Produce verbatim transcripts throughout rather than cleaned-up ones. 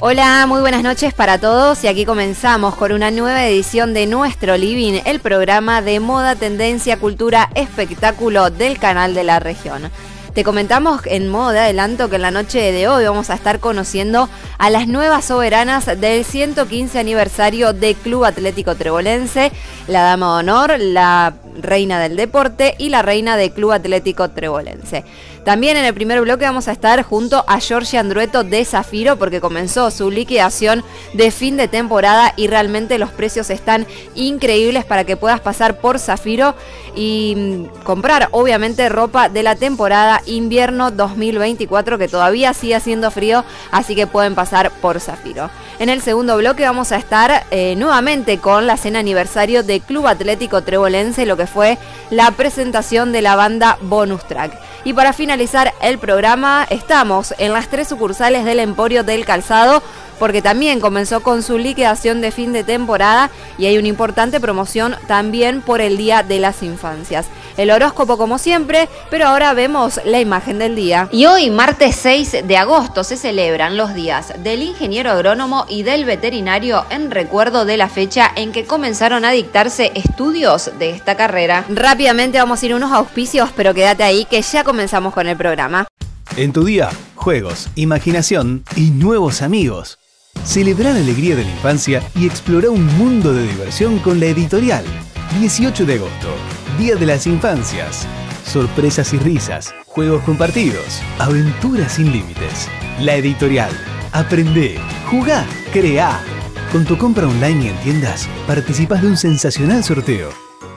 Hola, muy buenas noches para todos y aquí comenzamos con una nueva edición de Nuestro Living, el programa de moda, tendencia, cultura, espectáculo del canal de la región. Te comentamos en modo de adelanto que en la noche de hoy vamos a estar conociendo a las nuevas soberanas del ciento quince aniversario de Club Atlético Trebolense, la dama de honor, la reina del deporte y la reina de Club Atlético Trebolense. También en el primer bloque vamos a estar junto a Georgie Andrueto de Zafiro porque comenzó su liquidación de fin de temporada y realmente los precios están increíbles para que puedas pasar por Zafiro y comprar obviamente ropa de la temporada invierno dos mil veinticuatro que todavía sigue haciendo frío, así que pueden pasar por Zafiro. En el segundo bloque vamos a estar eh, nuevamente con la cena aniversario de Club Atlético Trebolense, lo que fue la presentación de la banda Bonus Track. Y para finalizar el programa estamos en las tres sucursales del Emporio del Calzado porque también comenzó con su liquidación de fin de temporada y hay una importante promoción también por el Día de las Infancias. El horóscopo como siempre, pero ahora vemos la imagen del día. Y hoy, martes seis de agosto, se celebran los días del ingeniero agrónomo y del veterinario en recuerdo de la fecha en que comenzaron a dictarse estudios de esta carrera. Rápidamente vamos a ir a unos auspicios, pero quédate ahí que ya comenzamos con el programa. En tu día, juegos, imaginación y nuevos amigos. Celebrar la alegría de la infancia y explorar un mundo de diversión con la editorial. dieciocho de agosto, Día de las Infancias. Sorpresas y risas, juegos compartidos, aventuras sin límites. La editorial. Aprendé, jugá, creá. Con tu compra online y en tiendas, participas de un sensacional sorteo.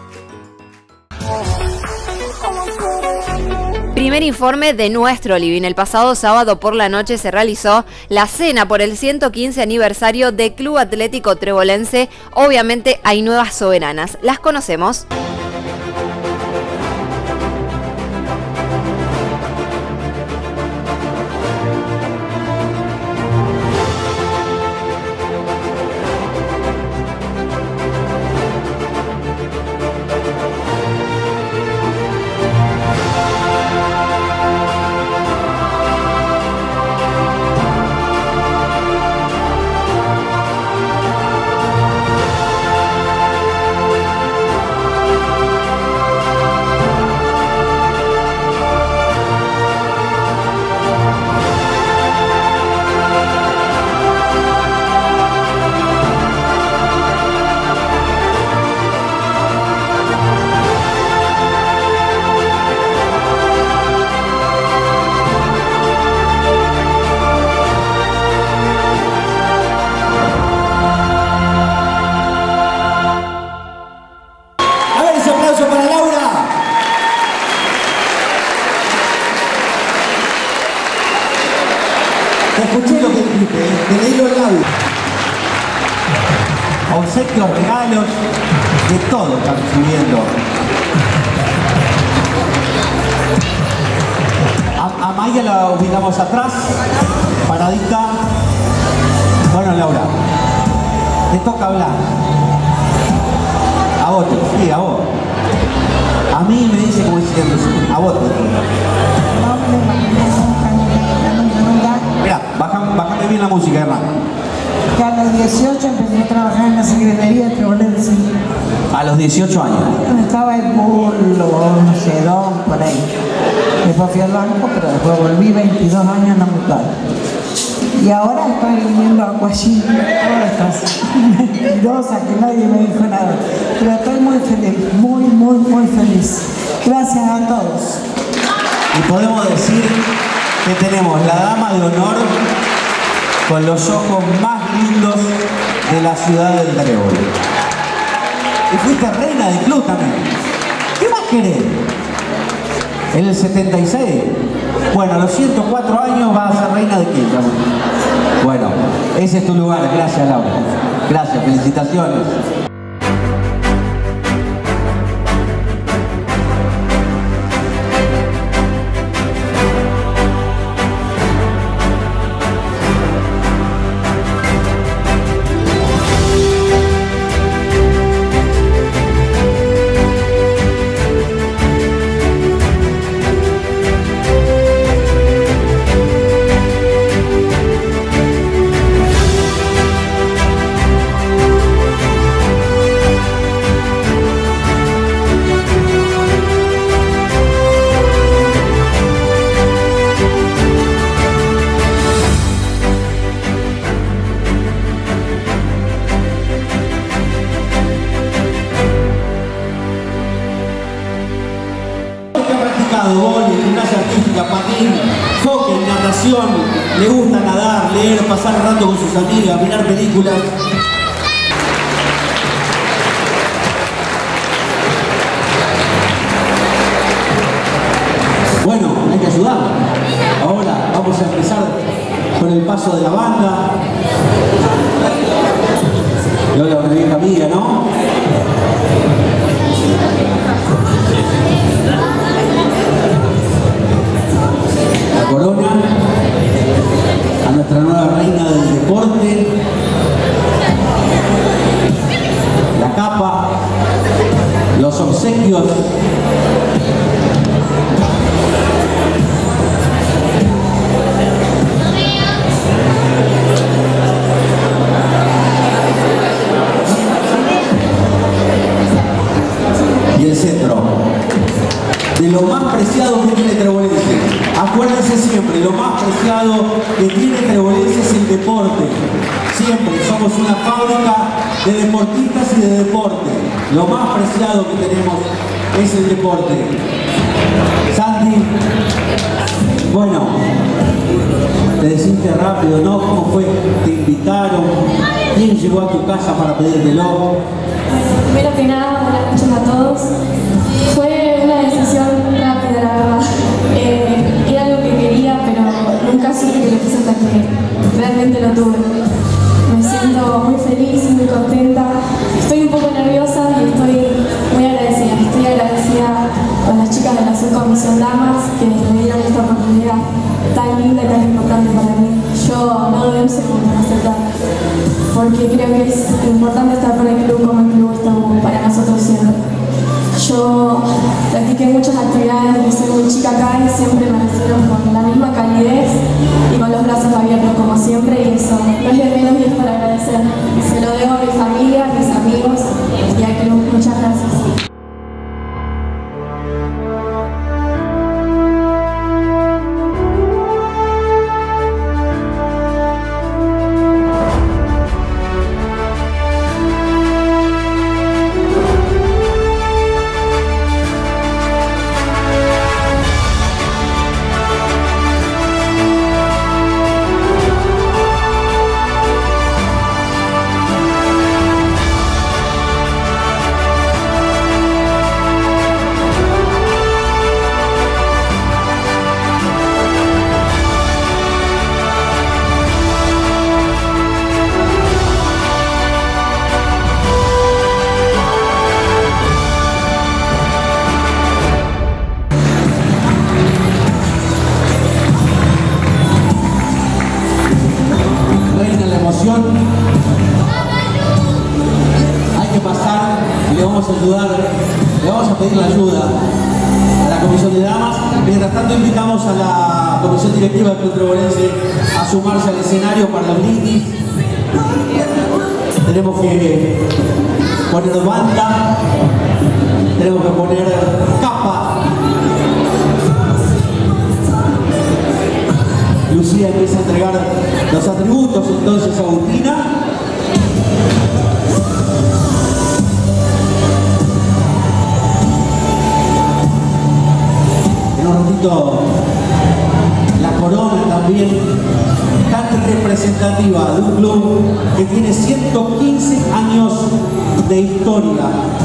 Primer informe de Nuestro Living. El pasado sábado por la noche se realizó la cena por el ciento quince aniversario de Club Atlético Trebolense. Obviamente hay nuevas soberanas. ¿Las conocemos? Obsequios, regalos, de todo están recibiendo. A, a Maya la ubicamos atrás, paradita. Bueno, Laura, te toca hablar. A vos, sí, a vos. A mí me dice como diciendo, a vos. Mira, bájame bien la música, hermano. Que a los dieciocho empecé a trabajar en la Secretaría de Trebolense. A los dieciocho años. Estaba en Burlo, Sedón, por ahí. Después fui al banco, pero después volví veintidós años en la mutual. Y ahora estoy viviendo a Coachín. Ahora estás mentirosa, que nadie me dijo nada. Pero estoy muy feliz, muy, muy, muy feliz. Gracias a todos. Y podemos decir que tenemos la dama de honor con los ojos más lindos de la ciudad del Trébol. Y fuiste reina del club también. ¿Qué más querés? En el setenta y seis. Bueno, a los ciento cuatro años vas a ser reina de Quinta. Bueno, ese es tu lugar. Gracias, Laura. Gracias, felicitaciones. asado, vóley, gimnasia artística, patín, hockey, natación, le gusta nadar, leer, pasar el rato con sus amigas, mirar películas. Bueno, hay que ayudar. Ahora vamos a empezar con el paso de la banda. Y ahora una vieja amiga, ¿no? La corona a nuestra nueva reina del deporte. La capa, los obsequios. Y el centro, de lo más preciado que tiene Trebolense. Acuérdense siempre, lo más preciado que tiene Trebolense es el deporte. Siempre, somos una fábrica de deportistas y de deporte. Lo más preciado que tenemos es el deporte. Santi, bueno, te deciste rápido, ¿no? ¿Cómo fue? ¿Te invitaron? ¿Quién llegó a tu casa para pedírtelo? Primero que nada, buenas noches a todos. Fue una decisión rápida, la verdad. Eh, era algo que quería, pero nunca supe que lo quise hasta que realmente lo tuve. Me siento muy feliz y muy contenta. Estoy un poco nerviosa y estoy muy agradecida. Estoy agradecida con las chicas de la Subcomisión Damas que me dieron esta oportunidad tan linda y tan importante para mí. Yo no doy un segundo en aceptar, porque creo que es importante estar para el club como el club está para nosotros siempre. Yo practiqué muchas actividades desde soy muy chica acá y siempre me recibieron con la misma calidez y con los brazos abiertos como siempre, y eso no es de menos y es para agradecer. Se lo debo a mi familia, a mis amigos y al club. Muchas gracias. Hay que pasar y le vamos a ayudar, le vamos a pedir la ayuda a la Comisión de Damas. Mientras tanto invitamos a la Comisión Directiva del Club Trebolense a sumarse al escenario para el brindis. Tenemos que poner banda, tenemos que poner capa. Lucía empieza a entregar los atributos entonces a Agustina. En un ratito la corona también, tan representativa de un club que tiene ciento quince años de historia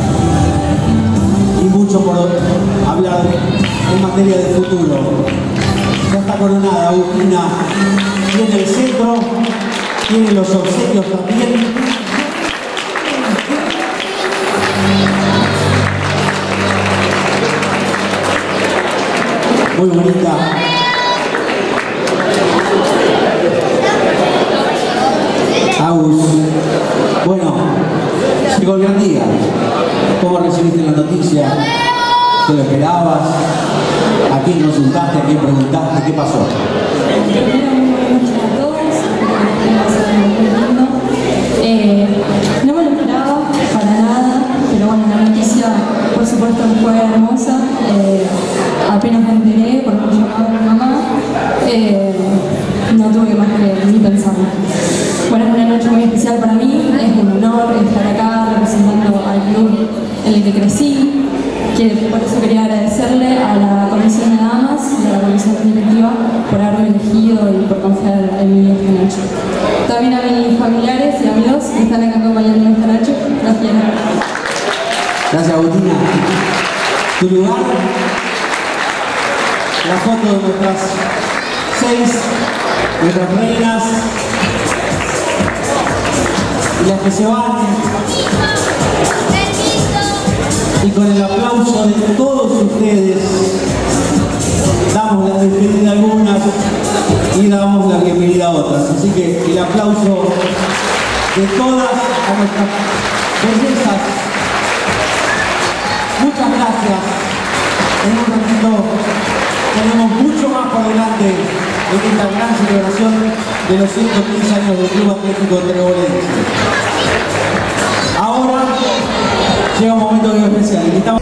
y mucho por hablar en materia de futuro. Ya está coronada Agustina, tiene el centro, tiene los obsequios también. Muy bonita. Agus, bueno, llegó el gran día. ¿Cómo recibiste la noticia? ¿Te lo esperabas? ¿A quién consultaste? ¿A quién preguntaste? ¿Qué pasó? Primero, muy buenas noches a todos. Eh, no me lo esperaba para nada, pero bueno, la noticia por supuesto fue hermosa. Eh, apenas me enteré por un llamado de mi mamá, eh, no tuve más que ni pensarlo. Bueno, es una noche muy especial para mí, es un honor estar acá representando al club en el que crecí, que por eso quería agradecerle a la Comisión Agustina, tu lugar, la foto de nuestras seis, nuestras reinas y las que se van. Y con el aplauso de todos ustedes, damos la despedida a algunas y damos la bienvenida a otras. Así que el aplauso de todas a nuestras bellezas. Muchas gracias. En un ratito tenemos mucho más por delante en esta gran celebración de los ciento quince años del Club Atlético Trebolense. Ahora llega un momento muy especial. Estamos...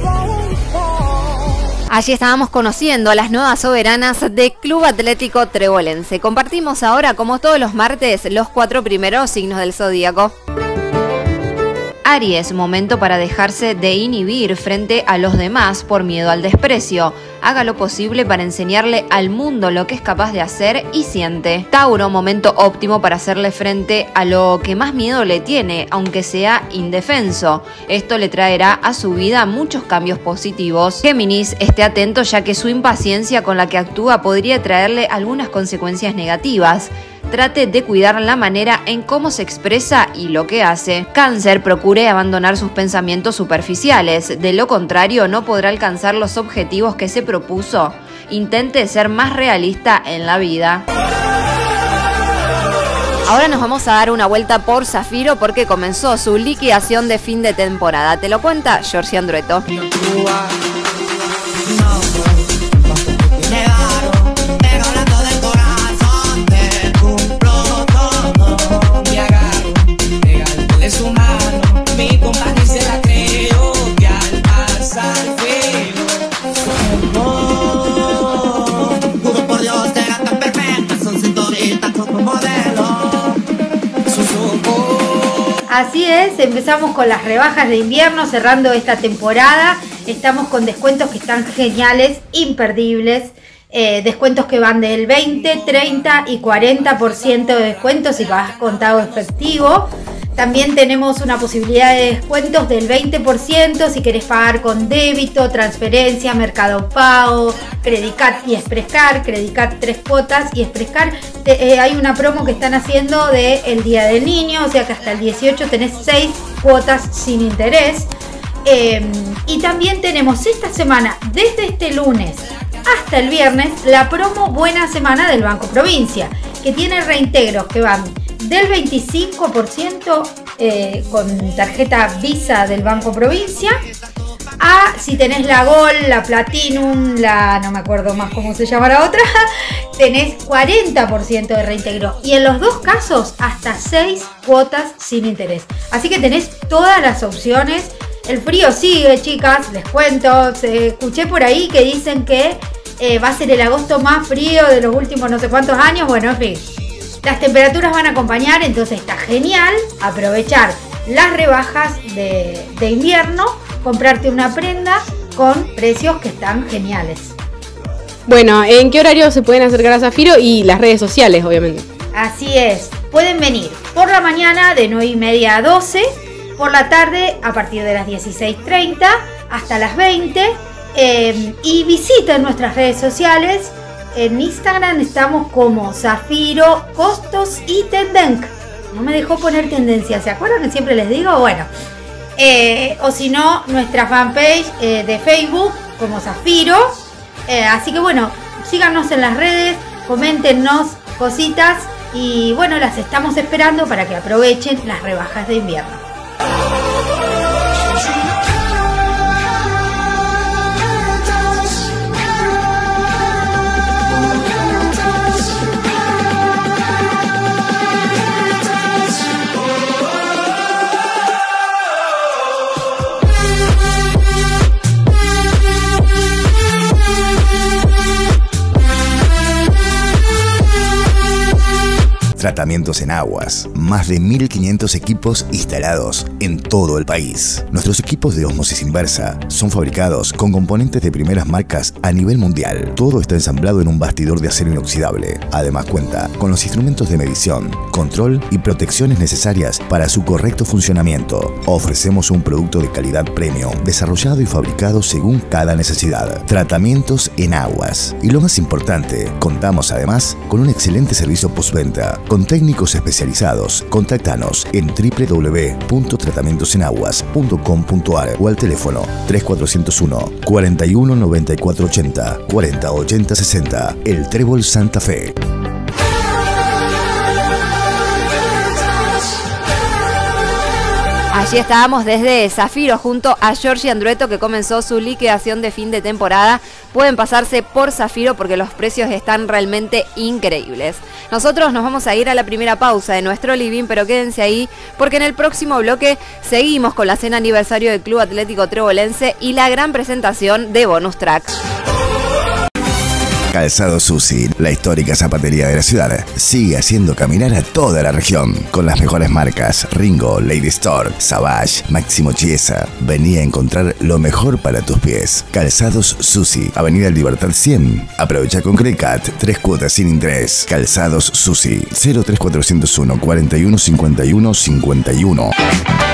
Allí estábamos conociendo a las nuevas soberanas de Club Atlético Trebolense. Compartimos ahora, como todos los martes, los cuatro primeros signos del zodíaco. Aries, momento para dejarse de inhibir frente a los demás por miedo al desprecio. Haga lo posible para enseñarle al mundo lo que es capaz de hacer y siente. Tauro, momento óptimo para hacerle frente a lo que más miedo le tiene, aunque sea indefenso. Esto le traerá a su vida muchos cambios positivos. Géminis, esté atento ya que su impaciencia con la que actúa podría traerle algunas consecuencias negativas. Trate de cuidar la manera en cómo se expresa y lo que hace. Cáncer, procure abandonar sus pensamientos superficiales. De lo contrario, no podrá alcanzar los objetivos que se propuso. Intente ser más realista en la vida. Ahora nos vamos a dar una vuelta por Zafiro porque comenzó su liquidación de fin de temporada. Te lo cuenta Giorgi Andrueto. Así es, empezamos con las rebajas de invierno, cerrando esta temporada. Estamos con descuentos que están geniales, imperdibles. Eh, descuentos que van del veinte, treinta y cuarenta por ciento de descuento si pagas contado efectivo. También tenemos una posibilidad de descuentos del veinte por ciento si querés pagar con débito, transferencia, Mercado Pago, Credicat y Exprescar, Credicat tres cuotas y Exprescar. Eh, hay una promo que están haciendo del Día del Niño, o sea que hasta el dieciocho tenés seis cuotas sin interés. Eh, y también tenemos esta semana, desde este lunes hasta el viernes, la promo Buena Semana del Banco Provincia, que tiene reintegros que van del veinticinco por ciento eh, con tarjeta Visa del Banco Provincia a, si tenés la Gold, la Platinum, la no me acuerdo más cómo se llama la otra, tenés cuarenta por ciento de reintegro y en los dos casos hasta seis cuotas sin interés. Así que tenés todas las opciones. El frío sigue, chicas, les cuento. Se, escuché por ahí que dicen que eh, va a ser el agosto más frío de los últimos no sé cuántos años. Bueno, en fin, las temperaturas van a acompañar, entonces está genial aprovechar las rebajas de, de invierno, comprarte una prenda con precios que están geniales. Bueno, ¿en qué horario se pueden acercar a Zafiro? Y las redes sociales, obviamente. Así es, pueden venir por la mañana de nueve y media a doce, por la tarde a partir de las dieciséis treinta hasta las veinte, eh, y visiten nuestras redes sociales. En Instagram estamos como Zafiro, Costos y Tendenc. No me dejó poner tendencia, ¿se acuerdan que siempre les digo? Bueno, eh, o si no, nuestra fanpage eh, de Facebook como Zafiro. Eh, así que bueno, síganos en las redes, coméntenos cositas y bueno, las estamos esperando para que aprovechen las rebajas de invierno. Tratamientos en aguas. Más de mil quinientos equipos instalados en todo el país. Nuestros equipos de ósmosis inversa son fabricados con componentes de primeras marcas a nivel mundial. Todo está ensamblado en un bastidor de acero inoxidable. Además cuenta con los instrumentos de medición, control y protecciones necesarias para su correcto funcionamiento. Ofrecemos un producto de calidad premium, desarrollado y fabricado según cada necesidad. Tratamientos en aguas. Y lo más importante, contamos además con un excelente servicio postventa con técnicos especializados. Contáctanos en w w w punto tratamientos en aguas punto com punto a r o al teléfono tres cuatro cero uno, cuarenta y uno, noventa y cuatro ochenta, cuarenta, ochenta, sesenta. El Trébol Santa Fe. Allí estábamos desde Zafiro junto a Giorgi Andrueto, que comenzó su liquidación de fin de temporada. Pueden pasarse por Zafiro porque los precios están realmente increíbles. Nosotros nos vamos a ir a la primera pausa de nuestro living, pero quédense ahí porque en el próximo bloque seguimos con la cena aniversario del Club Atlético Trebolense y la gran presentación de Bonus Track. Calzados Susi, la histórica zapatería de la ciudad, sigue haciendo caminar a toda la región. Con las mejores marcas, Ringo, Lady Store, Savage, Máximo Chiesa. Vení a encontrar lo mejor para tus pies. Calzados Susi, Avenida Libertad cien. Aprovecha con Crecat, tres cuotas sin interés. Calzados Susi, cero tres cuatro cero uno, cuarenta y uno, cincuenta y uno, cincuenta y uno.